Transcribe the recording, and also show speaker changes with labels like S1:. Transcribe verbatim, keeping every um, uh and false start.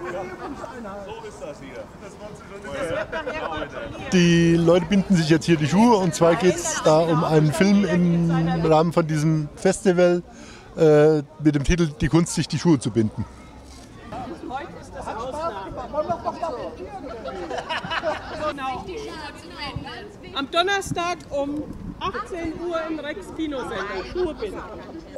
S1: So ist das hier. Das schon
S2: Die Leute binden sich jetzt hier die Schuhe und zwar geht es da um einen Film im Rahmen von diesem Festival äh, mit dem Titel Die Kunst, sich die Schuhe zu binden.
S3: Heute ist das Ausnahme. Genau. Am Donnerstag um achtzehn Uhr im Rex Kino Center. Schuhe binden.